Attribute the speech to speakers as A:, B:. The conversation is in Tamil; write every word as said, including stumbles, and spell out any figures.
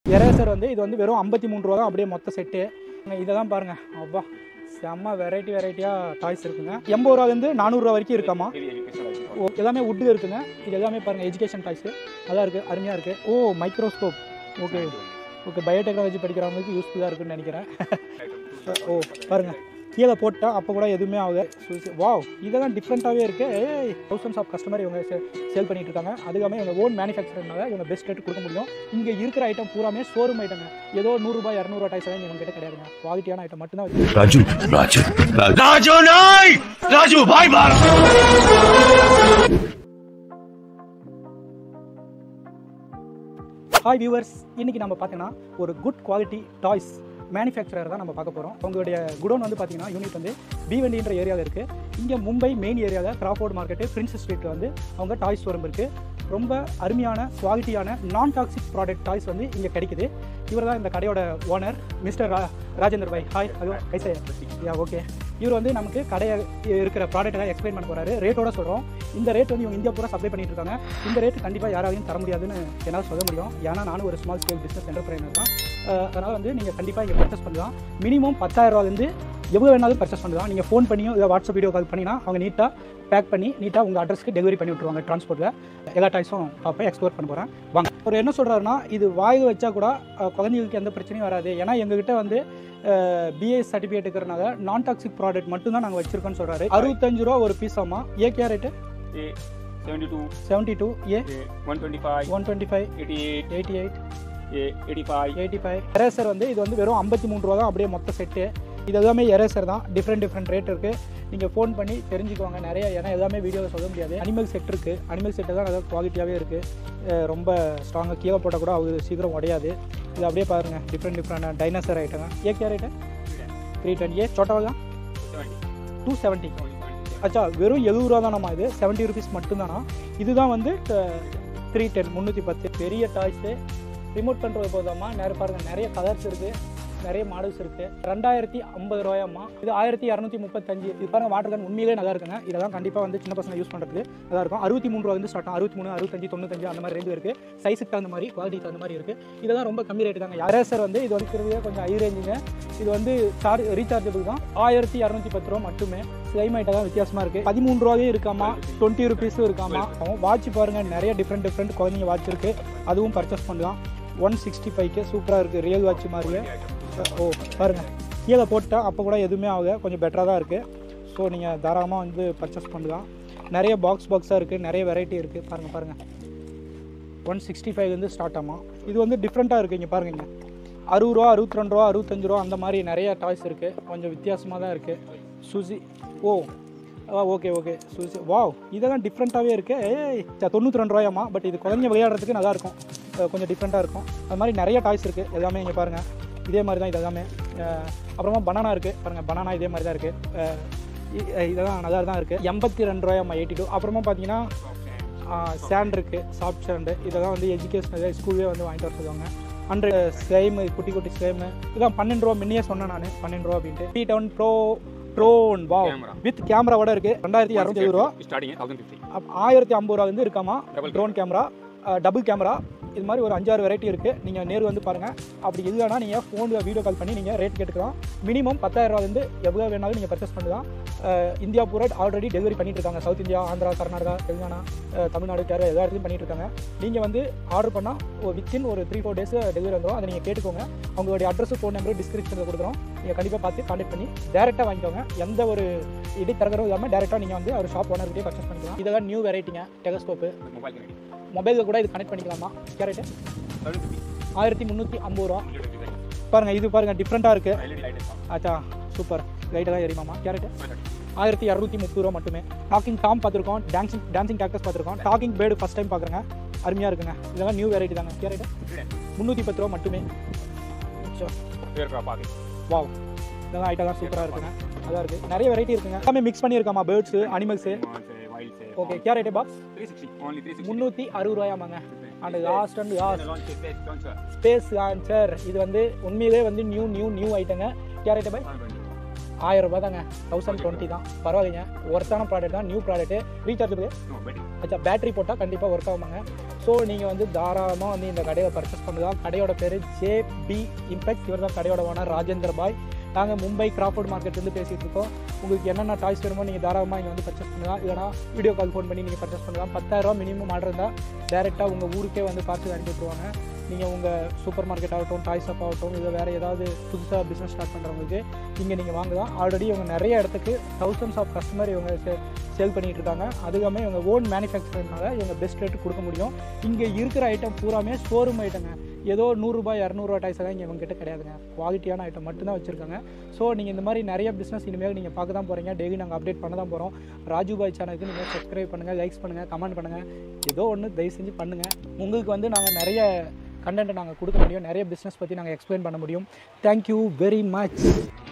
A: எரேசர் வந்து இது வந்து வெறும் ஐம்பத்தி மூணு ரூபா தான் அப்படியே மொத்த செட்டு. இதை தான் பாருங்கள், அப்பா செம்ம வெரைட்டி வெரைட்டியாக டாய்ஸ் இருக்குங்க. எண்பது ரூபாலேருந்து நானூறுரூவா வரைக்கும் இருக்காமா. ஓ எல்லாமே உட்டு இருக்குங்க. இது எல்லாமே பாருங்கள் எஜுகேஷன் டாய்ஸு நல்லா இருக்குது, அருமையாக இருக்குது. Oh microscope, okay okay biotechnology படிக்கிறவங்களுக்கு யூஸ்ஃபுல்லாக இருக்குன்னு நினைக்கிறேன். ஓ பாருங்கள் கீழே போட்டால் அப்போ கூட எதுவுமே ஆகுது. வாவ் இதெல்லாம் டிஃப்ரெண்ட்டாகவே இருக்குது. ஏ தௌசண்ட்ஸ் ஆஃப் கஸ்டமர் இவங்க சேல் பண்ணிட்டு இருக்காங்க. அதுக்காக இவங்க ஓன் மேனுஃபேக்சர்னால இவங்க பெஸ்ட் ரேட் கொடுக்க முடியும். இங்கே இருக்கிற ஐட்டம் பூராமே ஷோரூம் ஐட்டங்க. ஏதோ நூறுரூபா இரநூறுவா டைஸ் எல்லாம் இவங்க கிட்ட கிடையாதுங்க. குவாலிட்டியான ஐட்டம் மட்டும்தான். ராஜு ராஜு ராஜு நாய் ராஜு பாய் பாய். ஹாய் வியூவர்ஸ், இன்றைக்கி நம்ம பார்த்தீங்கன்னா ஒரு குட் குவாலிட்டி டாய்ஸ் மேனுஃபேக்சரர் தான் நம்ம பார்க்க போகிறோம். அவங்களுடைய குடோன் வந்து பார்த்தீங்கன்னா யூனிட் வந்து பீவண்டின்ற ஏரியாவில் இருக்குது. இங்கே மும்பை மெயின் ஏரியாவில் கிராஃபோர்ட் மார்க்கெட்டு பிரின்சஸ் ஸ்ட்ரீட்டில் வந்து அவங்க டாய்ஸ் ஷோரூம் இருக்குது. ரொம்ப அருமையான குவாலிட்டியான நான் டாக்ஸிக் ப்ராடக்ட் டாய்ஸ் வந்து இங்கே கிடைக்குது. இவர் தான் இந்த கடையோட ஓனர் மிஸ்டர் ரா ராஜேந்தர் பாய். ஹாய் ஹலோ கைசே யா ஓகே. இவர் வந்து நமக்கு கடையை இருக்கிற ப்ராடக்ட்டை எக்ஸ்பிளைன் பண்ண போகிறாரு. ரேட்டோட சொல்கிறோம். இந்த ரேட் வந்து இவங்க இந்தியா பூரா சப்ளை பண்ணிட்டு இருக்காங்க. இந்த ரேட் கண்டிப்பாக யாராலையும் தர முடியாதுன்னு என்னால் சொல்ல முடியும். ஏன்னா நானும் ஒரு ஸ்மால் ஸ்கேல் பிஸ்னஸ் என்டர்பிரைனர் தான். அதனால் வந்து நீங்கள் கண்டிப்பாக இங்கே பர்ச்சேஸ் பண்ணலாம். மினிமம் பத்தாயிரம் ரூபாலேருந்து எவ்வளோ வேணாலும் பர்ச்சேஸ் பண்ணலாம். நீங்கள் ஃபோன் பண்ணியும் இல்லை வாட்ஸ்அப் வீடியோ கால் பண்ணினா அவங்க நீட்டாக பேக் பண்ணி நீட்டாக உங்கள் அட்ரஸ்க்கு டெலிவரி பண்ணி விட்ருவாங்க. டிரான்ஸ்போர்ட்டில் எல்லா டாய்ஸும் பார்ப்பேன், எக்ஸ்ப்ளோர் பண்ண போகிறேன் வாங்க. அவர் என்ன சொல்கிறாருன்னா, இது வாய் வச்சா கூட குழந்தைங்களுக்கு எந்த பிரச்சனையும் வராது. ஏன்னா எங்ககிட்ட வந்து பிஎஸ் சர்டிஃபிகேட் இருக்கிறனால நான் டாக்ஸிக் ப்ராடக்ட் மட்டும் தான் நாங்கள் வச்சிருக்கோம்னு சொல்கிறாரு. அறுபத்தஞ்சு ரூபா ஒரு பீஸ் ஆமா. ஏ கே ரேட்டு செவன்டி டூ ஏ one twenty five one twenty five eighty eight eighty eight eighty five eighty five eraser வந்து இது வந்து வெறும் ஐம்பத்தி மூணு ரூபா தான் அப்படியே மொத்த செட்டு. இது எல்லாமே எரேசர் தான். டிஃப்ரெண்ட் டிஃப்ரெண்ட் ரேட் இருக்குது. நீங்கள் ஃபோன் பண்ணி தெரிஞ்சுக்குவாங்க நிறைய. ஏன்னா எல்லாமே வீடியோவில் சொல்ல முடியாது. அனிமல் செட் இருக்குது. அனிமல் செட்டு தான் நல்லா குவாலிட்டியாகவே இருக்குது. ரொம்ப ஸ்ட்ராங்காக கீழே போட்டால் கூட அது சீக்கிரம் உடையாது. இது அப்படியே பாருங்கள் டிஃப்ரெண்ட் டிஃப்ரெண்ட் டைனோசர் ஐட்டங்க. ஏ கே ரேட்டு த்ரீ டுவெண்ட்டி ஏ சோட்டாவா தான் டூ செவன்ட்டி அச்சா வெறும் எழுபது ரூபா தானம்மா. இது செவன்ட்டி ருபீஸ் மட்டும்தானா. இதுதான் வந்து த்ரீ டென் முந்நூற்றி பத்து பெரிய டாய்ஸு. Remote control போதாம்மா. நிறைய பாருங்கள் நிறைய கலர்ஸ் இருக்குது, நிறைய மாடல்ஸ் இருக்குது. ரெண்டாயிரத்தி ஐம்பது ரூபாயாம்மா. இது ஆயிரத்தி இரநூத்தி முப்பத்தஞ்சு. இது பாருங்கள் வாட்டர் கன் உண்மையிலே நல்லா இருக்குங்க. இதெல்லாம் கண்டிப்பாக வந்து சின்ன பசங்க யூஸ் பண்ணுறதுக்கு நல்லா இருக்கும். அறுபத்தி மூணு ரூபா வந்து ஸ்டார்ட் ஆகும். அறுபத்தி மூணு அறுபத்தஞ்சு தொண்ணூத்தஞ்சு அந்த மாதிரி ரேஞ்சு இருக்குது. சைஸுக்கு தகுந்த மாதிரி குவாலிட்டி தகுந்த மாதிரி இருக்குது. இதெல்லாம் ரொம்ப கம்மி ரேட்டு தாங்க. எரேசர் வந்து இது வந்து கொஞ்சம் ஹை ரேஞ்சுங்க. இது வந்து சார்ஜ் ரீசார்ஜபிள் தான். ஆயிரத்தி இரநூத்தி பத்து ரூபா மட்டுமே. கிளைமேட்டை தான் வித்தியாசமாக இருக்குது. பதிமூணு ரூபாவே இருக்காமா, டுவெண்ட்டி ருபீஸும் இருக்காமா. வாட்ச் பாருங்கள் நிறைய டிஃப்ரெண்ட் டிஃப்ரெண்ட் குழந்தைங்க வாட்ச் இருக்குது. அதுவும் பர்ச்சேஸ் பண்ணலாம். ஒன் சிக்ஸ்டி ஃபைவ்க்கு சூப்பராக இருக்குது. ரியல் வாட்ச் மாதிரியே. ஓ பாருங்கள் கீழே போட்டால் அப்போ கூட எதுவுமே ஆகுது. கொஞ்சம் பெட்டராக தான் இருக்குது. ஸோ நீங்கள் தாராளமாக வந்து பர்ச்சேஸ் பண்ணலாம். நிறைய பாக்ஸ் பாக்ஸாக இருக்குது, நிறைய வெரைட்டி இருக்குது. பாருங்கள் பாருங்கள் ஒன் சிக்ஸ்டி ஃபைவ் வந்து ஸ்டார்ட் ஆகும். இது வந்து டிஃப்ரெண்ட்டாக இருக்குது. இங்கே பாருங்க, இங்கே அறுபது ரூபா அறுபத்தி ரெண்டு ரூபா அறுபத்தஞ்சு ரூபா அந்த மாதிரி நிறைய டாய்ஸ் இருக்குது. கொஞ்சம் வித்தியாசமாக தான் இருக்குது. சுசி ஓ ஓகே ஓகே சுசி வாவ் இதெல்லாம் டிஃப்ரெண்ட்டாகவே இருக்குது. ஏய் தொண்ணூற்றி ரெண்டு ரூபாயாம்மா. பட் இது குழந்தைங்க விளையாடுறதுக்கு நல்லாயிருக்கும், கொஞ்சம் டிஃப்ரெண்ட்டாக இருக்கும். அது மாதிரி நிறைய டாய்ஸ் இருக்குது. எல்லாமே இங்கே பாருங்கள் இதே மாதிரி தான். இது எல்லாமே அப்புறமா பனானா இருக்குது. பாருங்கள் பனானா இதே மாதிரி தான் இருக்குது. இதெல்லாம் நல்லா தான் இருக்குது. எண்பத்தி ரெண்டு ரூபாயாம்மா எயிட்டி டூ. அப்புறமா பார்த்தீங்கன்னா சேண்ட் இருக்குது, சாஃப்ட் சேண்டு. இதெல்லாம் வந்து எஜுகேஷனல் ஸ்கூல்லே வந்து வாங்கிட்டு வர சொல்லுவாங்க. ஹண்ட்ரட் ஸ்லைமு குட்டி குட்டி ஸ்லைமு. இதான் பன்னெண்டு ரூபா முன்னே சொன்னேன் நான் பன்னெண்டு ரூபா அப்படின்ட்டு. டி டவுன் ப்ரோ ட்ரோன் வா வித் கேமராவோட இருக்குது. ரெண்டாயிரத்தி இரநூத்தி எழுபது ரூபா. ஆயிரத்தி ஐம்பது ரூபா வந்து இருக்காமா ட்ரோன் கேமரா, டபுள் கேமரா. இது மாதிரி ஒரு அஞ்சாறு வெரைட்டி இருக்குது. நீங்கள் நேரு வந்து பாருங்கள். அப்படி இல்லைனா நீங்கள் ஃபோனில் வீடியோ கால் பண்ணி நீங்கள் ரேட் கேட்டுக்கலாம். மினிமம் பத்தாயிரம் ரூபாலேருந்து எவ்வளோ வேணாலும் நீங்கள் பர்ச்சேஸ் பண்ணலாம். இந்தியா பூரா ஆல்ரெடி டெலிவரி பண்ணிட்டு இருக்காங்க. சவுத் இந்தியா, ஆந்திரா, கர்நாடகா, தெலுங்கானா, தமிழ்நாடு, கேரளா எல்லா இடத்துலையும் பண்ணிட்டு இருக்காங்க. நீங்கள் வந்து ஆர்டர் பண்ணால் வித்தின் ஒரு த்ரீ ஃபோர் டேஸ் டெலிவரி வந்துடும். அதை நீங்கள் கேட்டுக்கோங்க. அவங்களுடைய அட்ரஸ், ஃபோன் நம்பர் டிஸ்கிரிப்ஷனில் கொடுக்குறோம். நீங்கள் கண்டிப்பாக பார்த்து கான்டெக்ட் பண்ணி டேரெக்டாக வாங்கிக்கோங்க. எந்த ஒரு இடி தரகரும் இல்லாமல் டேரெக்டாக நீங்கள் வந்து அவர் ஷாப் ஓனர்கிட்டே பர்ச்சேஸ் பண்ணிக்கலாம். இதெல்லாம் நியூ வெரைட்டிங்க. டெலஸ்கோப்பு மொபைலில் கூட இது கனெக்ட் பண்ணிக்கலாமா. கேரட்டு ஆயிரத்தி முந்நூற்றி ஐம்பது ரூபா. பாருங்கள் இது பாருங்கள் டிஃப்ரெண்ட்டாக இருக்குது. ஆச்சா சூப்பர். லைட்டெல்லாம் எரியுமாமா. கேரட்டு ஆயிரத்தி இரநூத்தி முப்பது ரூபா மட்டுமே. டாக்கிங் டாம் பார்த்துருக்கோம். டான்சிங் டான்சிங் டாக்டர்ஸ் பார்த்துருக்கோம். டாக்கிங் பேர்டு ஃபஸ்ட் டைம் பார்க்குறேங்க. அருமையாக இருக்குங்க. இதெல்லாம் நியூ வெரைட்டி தாங்க. கேரட்டு முந்நூற்றி பத்து ரூபா மட்டுமே. வா இதெல்லாம் ஐட்டம்லாம் சூப்பராக இருக்குங்க. அதான் இருக்குது. நிறைய வெரைட்டி இருக்குங்க. எல்லாமே மிக்ஸ் பண்ணியிருக்காமா. Birds, animals. Okay carrot box முந்நூற்றி அறுபது ரூபாயாமாங்க. And last and last space launcher. இது வந்து உண்மையிலே வந்து நியூ நியூ நியூ ஐட்டங்க. கேரட் பாய் ஆயிரம் ரூபாய் தாங்க, தௌசண்ட் டுவெண்ட்டி தான், பரவாயில்லைங்க. ஒர்த்தான ப்ராடக்ட் தான், நியூ ப்ராடக்ட்டு. ரீசார்ஜ் அச்சா பேட்டரி போட்டால் கண்டிப்பாக ஒர்க் ஆகுமாங்க. ஸோ நீங்கள் வந்து தாராளமாக வந்து இந்த கடையில் பர்ச்சேஸ் பண்ணலாம். கடையோட பேர் ஜேபி இம்பெக்ட். இவர் தான் கடையோட ஓனர் ராஜேந்திர பாய். நாங்கள் மும்பை கிராஃபோர்ட் மார்க்கெட்லேருந்து பேசிகிட்டு இருக்கோம். உங்களுக்கு என்னென்ன டாய்ஸ் வேணுமோ நீங்கள் தாராளமாக இங்கே வந்து பர்ச்சேஸ் பண்ணலாம். இல்லைனா வீடியோ கால் ஃபோன் பண்ணி நீங்கள் பர்ச்சேஸ் பண்ணலாம். பத்தாயிரரூவா மினிமம் ஆர்டர் இருந்தால் டேரெக்டாக உங்கள் ஊருக்கே வந்து பார்சல் அனுப்பி விட்டுருவாங்க. நீங்கள் உங்கள் சூப்பர் மார்க்கெட் ஆகட்டும், டாய்ஸ் ஷாப் ஆகட்டும், இல்லை வேறு ஏதாவது புதுசாக பிஸ்னஸ் ஸ்டார்ட் பண்ணுறவங்களுக்கு இங்கே நீங்கள் வாங்கலாம். ஆல்ரெடி இவங்க நிறைய இடத்துக்கு தௌசண்ட்ஸ் ஆஃப் கஸ்டமர் இவங்க சே சேல் பண்ணிகிட்டு இருக்காங்க. அதுக்காக இவங்க ஓன் மேனுஃபேக்சர்னால இவங்க பெஸ்ட் ரேட்டு கொடுக்க முடியும். இங்கே இருக்கிற ஐட்டம் பூராமே ஷோரூம் ஐட்டங்க. ஏதோ நூறுரூபா இரநூறுவா டாய்ஸ் எல்லாம் இங்கே இவங்ககிட்ட கிடையாதுங்க. குவாலிட்டியான ஐட்டம் மட்டும்தான் வச்சுருக்காங்க. ஸோ நீங்கள் இந்த மாதிரி நிறைய பிஸ்னஸ் இனிமேல் நீங்கள் பார்க்க தான் போகிறீங்க. டெய்லி நாங்கள் அப்டேட் பண்ண தான் போகிறோம். ராஜு பாய் சேனலுக்கு நீங்கள் சப்ஸ்கிரைப் பண்ணுங்கள், லைக்ஸ் பண்ணுங்கள், கமெண்ட் பண்ணுங்கள். ஏதோ ஒன்று தயவு செஞ்சு பண்ணுங்கள். உங்களுக்கு வந்து நாங்கள் நிறைய கண்டென்ட்டை நாங்கள் கொடுக்க முடியும். நிறைய பிஸ்னஸ் பற்றி நாங்கள் எக்ஸ்பிளைன் பண்ண முடியும். Thank you very much.